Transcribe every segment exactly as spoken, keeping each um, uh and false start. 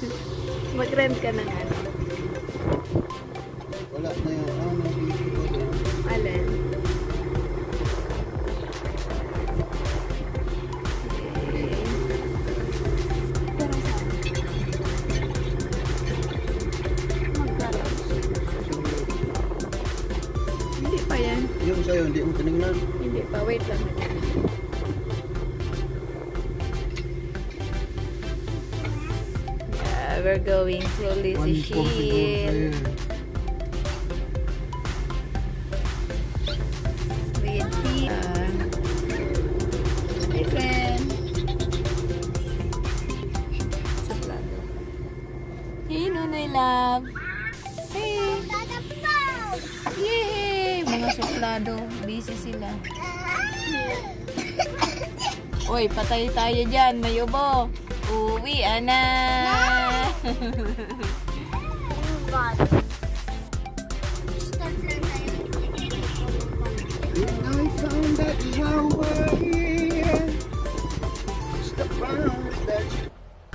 Mag-rent ka ng ano? Wala na yung ano, alin? Hindi pa yan. Yung sa'yo, hindi mo tinignan? Hindi pa, wait lang. Yeah, we're going to LYSEKIL. Hey, Nunoy Love. Hey. Yay! Mga suplado. Busy sila. Uy, patay tayo dyan. May ubo. Uwi, ana. I found that flower here. It's the flowers that you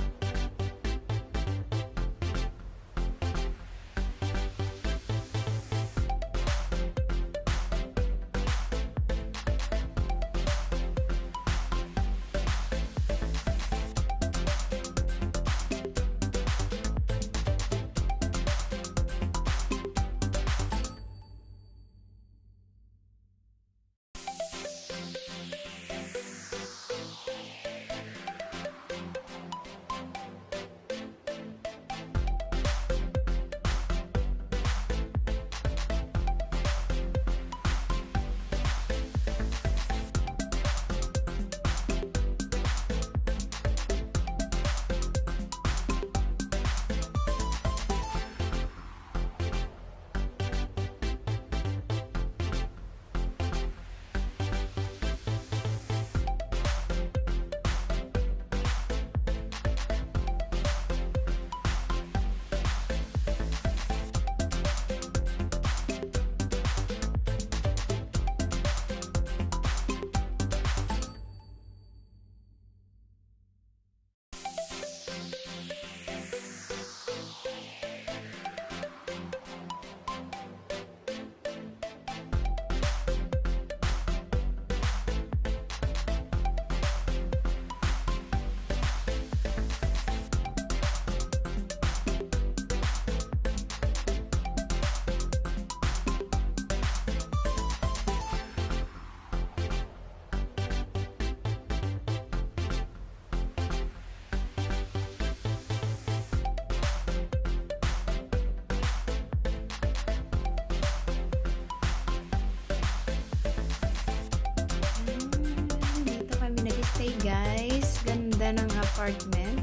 Hey guys, ganda ng apartment.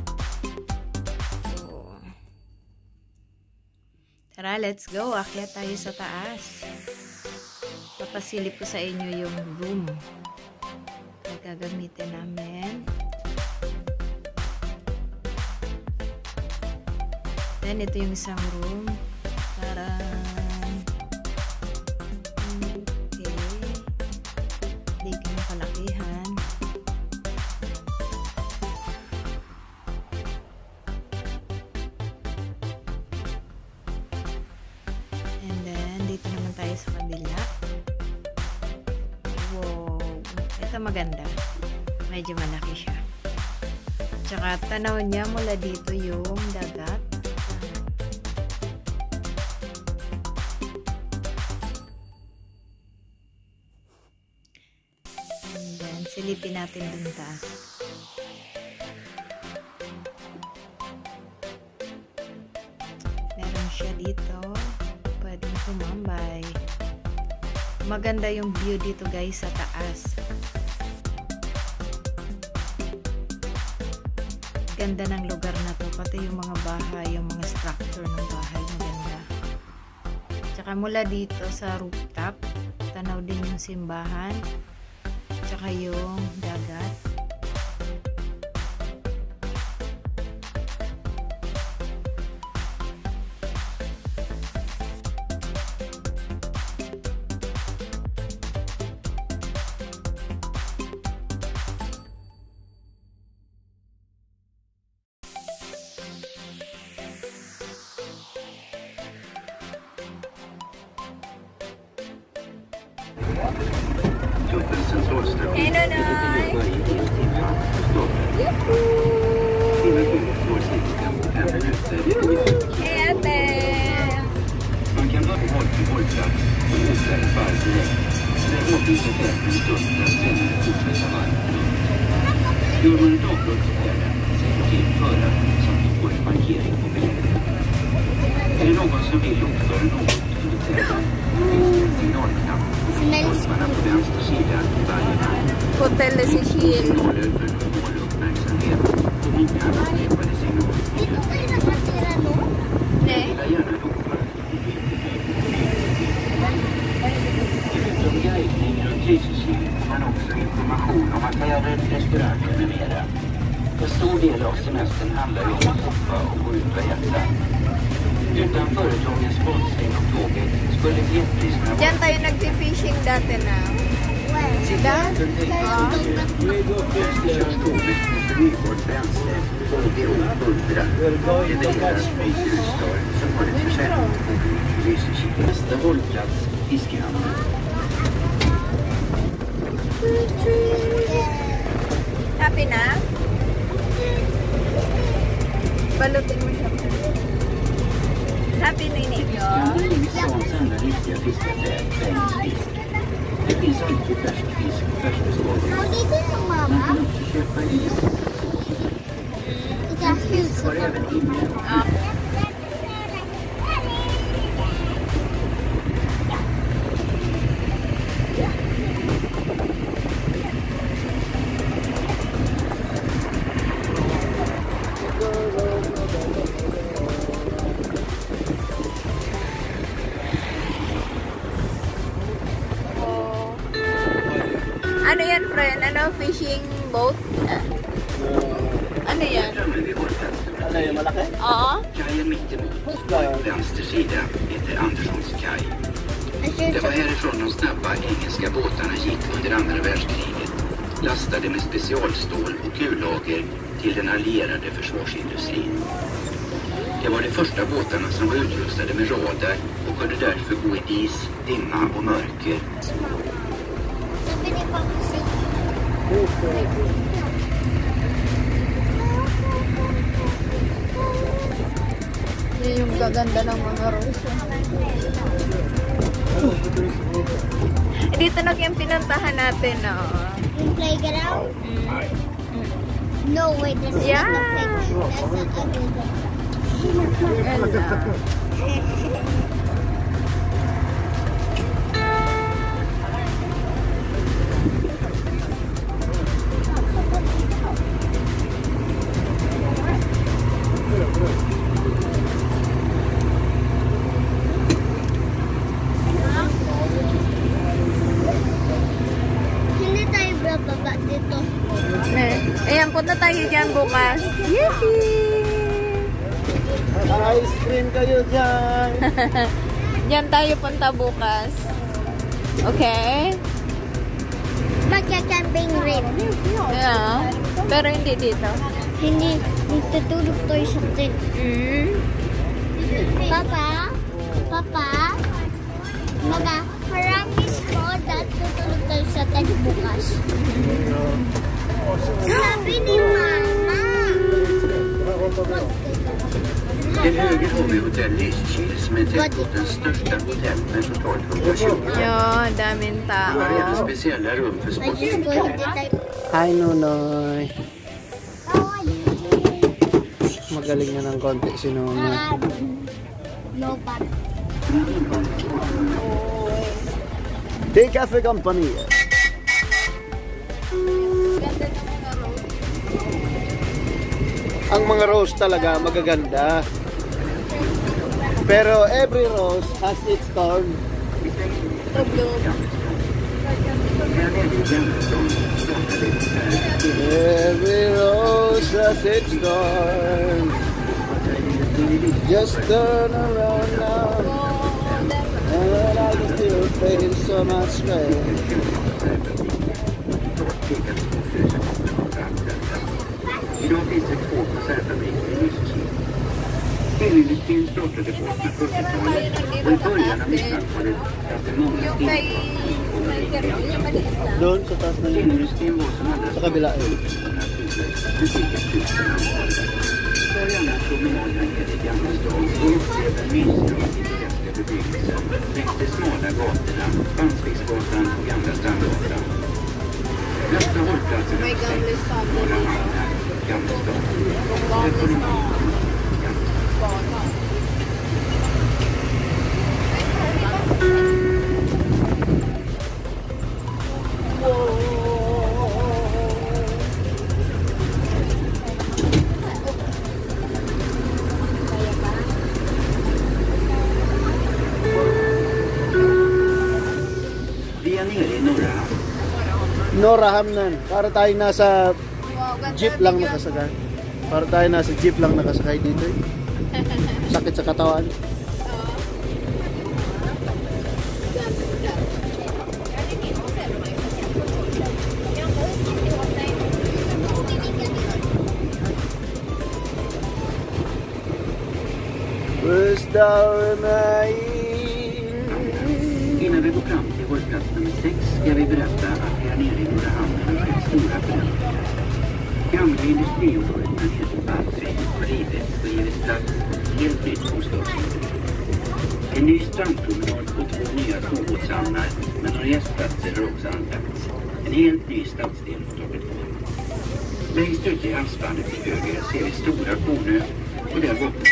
So, tara, let's go. Akyat tayo sa taas. Papasilip ko sa inyo yung room na gagamitin namin. Then, ito yung isang room. Tara. Okay. Hindi ka kalakihan. Dito naman tayo sa kabila. Wow. Ito maganda. Medyo malaki siya. Tsaka tanaw niya mula dito yung dagat. And then, silipin natin dun taas. Meron siya dito. Pwedeng tumambay. Maganda yung view dito guys sa taas. Ganda ng lugar na to. Pati yung mga bahay, yung mga structure ng bahay, maganda. Tsaka mula dito sa rooftop, tanaw din yung simbahan. Tsaka yung dagat. Hej ate! Man kan vara på håll till hållplats och åka i färg direkt. Det åtminstone fem en stund för att sen fortsätta varvet. Gör man ett avbrott så är det, säg till föraren så att du får en parkering på bilen. Är det någon som vill uppföra något under träden finns det en signalknapp. Stolparna på vänster sida i varje vagn. Hotel LYSEKIL. Signaler för normala uppmärksamhet och många upprepade signaler. Nej. Jag gärna loppar. Förutom guidning runt LYSEKIL får man också information om affärer, restauranger med mera. En stor del av semestern handlar ju om att hoppa och gå ut och äta. Utan företagens sponsring av tåget skulle biljettpriserna vara... Diyan tayo nagti-fishing dati na. Sida? Ja. Körs tåget på förnybart bränsle och B O hundra levereras med Ljusdal som har ett försäljningsbord i LYSEKIL. Nästa hållplats, Fiskehamnen. Happy na? Balutin mo siya. Happy na ini. Fiskehamnen är stans enda riktiga fiskaffär, Bengts fisk. Det finns alltid färsk fisk och färskbestånd. Man kan också köpa is. Fisk var även inne. Ano yan, friend? Ano? Fishing boat? Uh, ano yan? Ano yung malaki? Oo. Kajen mittemot, på vänster sida, heter Anderssons kaj. Det var härifrån de snabba engelska båtarna gick under andra världskriget, lastade med specialstål och kullager till den allierade försvarsindustrin. Det var de första båtarna som var utrustade med radar och kunde därför gå i dis, dimma och mörker. Yan yung gaganda ng mga rose. Dito na yung pinuntahan natin, no? Yung playground? Mm. No, wait, this is Yeah. the playground. That's the ugly one. Ganda. Hindi tayo bababa dito. Eh, ayan, punta tayo dyan bukas. Yippee! Ice cream kayo dyan! Dyan tayo punta bukas. Okay? Magka-camping rin. Yeah. Pero hindi dito. Hindi, tutulog tayo sa tent. Mm. Papa? Papa? Maga, promise mo that tutulog tayo sa tent bukas. Sabi ni Mama. Till höger har vi hotell LYSEKIL som är tätortens största hotell med totalt hundra tjugo. Yo, daming Det har även tao. speciella rum för Ay, Diyos ko, sportfilmer. hindi tayo. Hi, Nunoy. Magaling na ng konti si Nunoy. Lobat. Tea Cafe Company. Ganda ng mga rose. Ang mga rose talaga magaganda. Pero every rose has its thorn. Every rose has its thorn. Just turn around now, and I can still feel so much pain. Idag finns det två konservfabriker i LYSEKIL. Filmindustrin startade på fyrtiotalet och i början av nittonhundratalet fanns det många Yung kay... stilformer. Kay Carolina, maliit lang. Doon sa taas na yun. Filmindustrin var som allra Sa kabila, eh. störst. med cirka tusen anställda. Ta gärna promenaderna nere i Gamla stan och upplev den mysiga och pittoreska bebyggelsen längs de smala gatorna, Bandsviksgatan och Gamla Strandgatan. Nästa hållplats är nummer sex, Norra Hamnar, Gamla stan. Ekonomi, Gamla stan. Vi är nere i Norra Hamnar. Norra Hamnan. Para tayo nasa jeep lang nakasakay. Para tayo nasa jeep lang nakasakay dito. Eh. Sakit sa katawan. Innan vi går fram till hållplats nummer sex ska vi berätta att vi är nere i Norra Hamnar och sker stora förändringar. Gamla industriområdet med nere till Bandsvik har rivits och givits plats till helt nytt bostadsområde. En ny strandpromenad och två nya småbåtshamnar med några gästplatser har också anlagts. En helt ny stadsdel har tagit form. Längst ute i havsbandet till höger ser vi stora Kornö och där borta.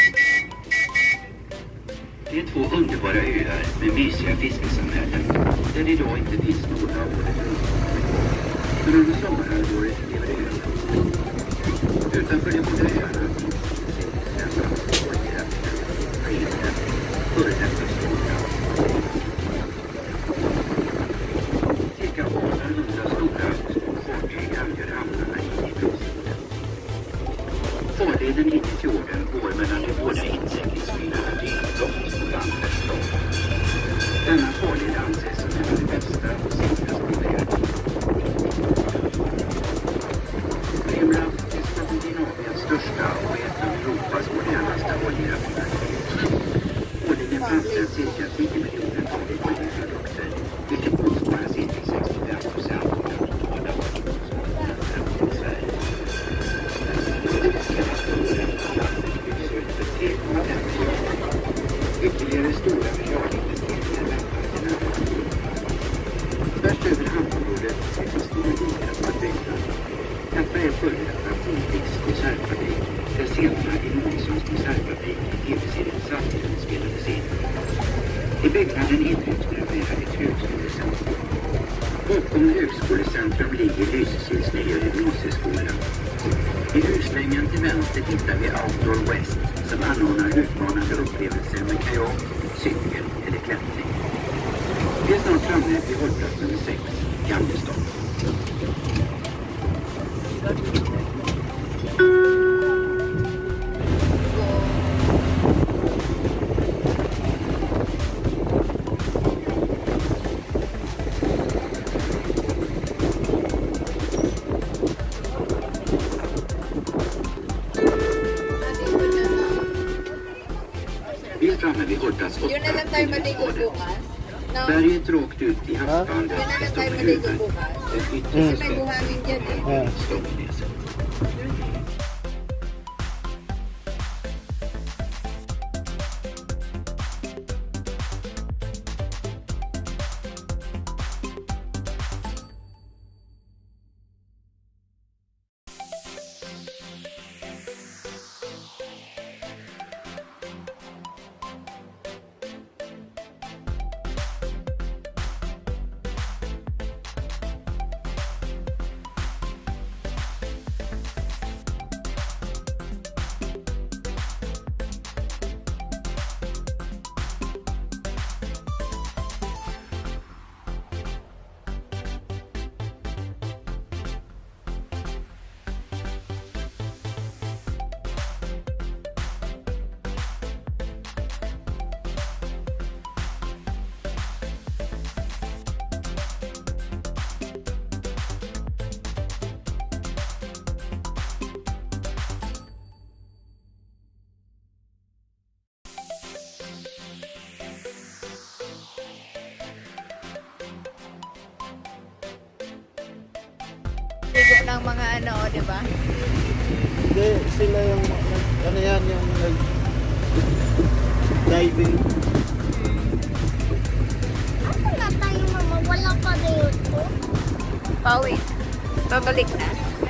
Det är två underbara öar med mysiga fiskesamhällen där det idag inte finns några av året runt. Men under sommarhalvåret lever det öarna. Utanför de båda öarna finns det oljerätter, skiner, före detta stora. Cirka åttahundra stora fartyg angör hamnarna in i brosiden. Farleden in i fjorden går mellan de båda inseglingsmyrarna Rydblott och Landversblott. Denna farled anses som en av de bästa och säkraste i världen. TEAMRARIZA är Skandinaviens största och ett av Europas modernaste oljeraffinaderier. Årligen framställs cirka tio miljoner ton oljeprodukter, vilket motsvarar cirka sextiofem procent av den totala oljekonsumtionen i Sverige. De senaste åren har landet byggts ut för tre komma fem miljarder. Ytterligare stora miljardinvesteringar väntar till närmaste år. Värst över hamnområdet ser man stora diken på byggnad. Detta är före detta Polviks konservfabrik, där scenerna i Månssons konservfabrik i tv-serien Saltön spelades in. I byggnaden inryms numera ett högskolecentrum. Bakom högskolecentrum ligger Lysekils nya gymnasieskola. I huslängan till vänster hittar vi Outdoor West som anordnar utmanande upplevelser med kajak, cykel eller klättring. Vi är snart framme vid hållplats nummer sex, Gamla stan. Vi är framme vid hållplats åtta. Berget rakt ut i havsbandet i Stora Huven. Den yttre spänn. Stångnäset. ng mga ano, di ba? Hindi, sila yung, nag- ano yan, yung nag-diving. Ako na tayo, mama. Wala pa na yun ko. Pauwi. Babalik na.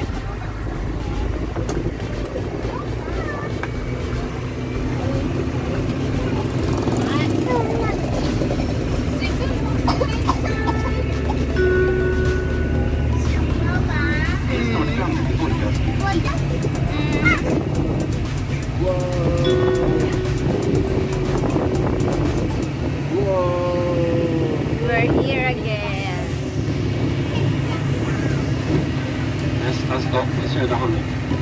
Vi är snart framme vid Olja. Wow! Wow! We're here again. Nästa stopp är Söderhamn.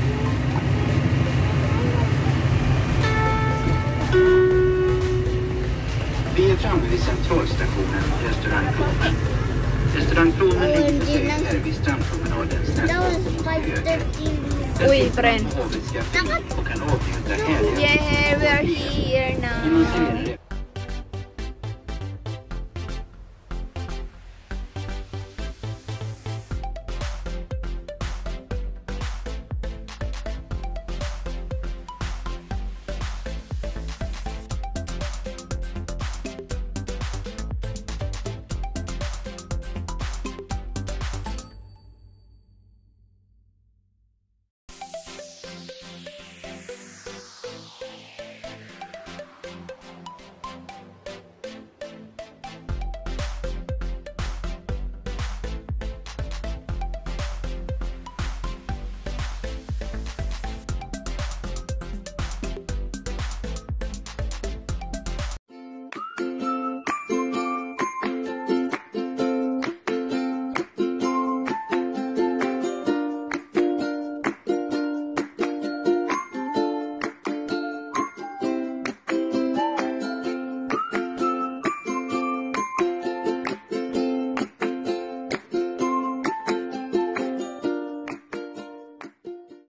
Vi är framme vid centralstationen Restaurang Plomen. Restaurang Plomen ligger precis här vid strandpromenadens That nästa was stopp five till höger. thirty. Där Oj, sitter bränn. man på havets skafferi och kan avnjuta härliga Yeah, we are here genom now. serier.